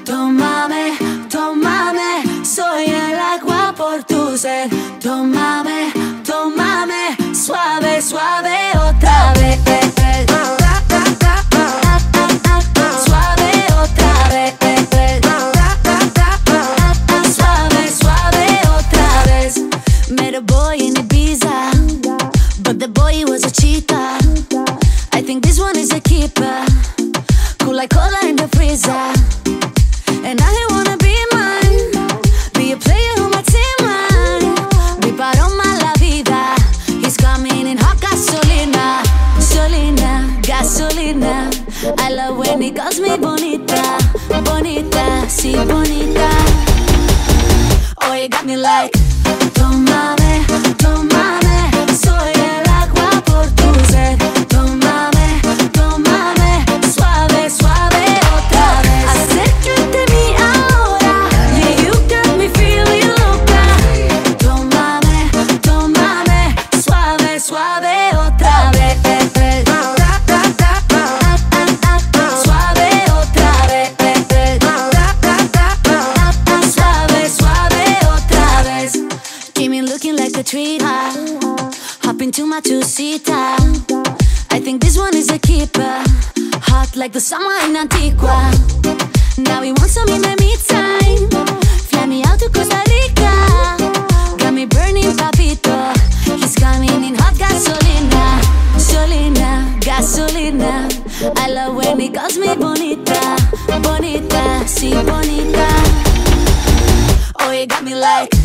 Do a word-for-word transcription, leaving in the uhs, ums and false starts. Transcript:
tómame, tómame, soy el agua por tu sed. Tómame, tómame, suave, suave otra vez. Suave otra vez. Suave, suave otra vez. Met a boy in Ibiza, but the boy was a cheater. I think this one is a keeper, cool like cola in the freezer. And now he wanna be mine, be a player on my team, mine. Be part of my la vida. He's coming in hot gasolina, solina, gasolina. I love when he calls me Bonita, Bonita, si bonita. Oh, you got me like, tómame, tómame, soy el agua por tu sed. Tómame, tómame, suave, suave otra vez. Acércate a mí ahora, yeah, you got me feeling loca. Tómame, tómame, suave, suave otra vez. Suave otra vez. Suave, suave otra vez. Keep me looking like a treat. Hop into my two-seater. I think this one is a keeper, hot like the summer in Antigua. Now he wants some in my me time. Fly me out to Costa Rica. Got me burning papito. He's coming in hot gasolina, solina, gasolina. I love when he calls me Bonita, Bonita, si bonita. Oh, you got me like,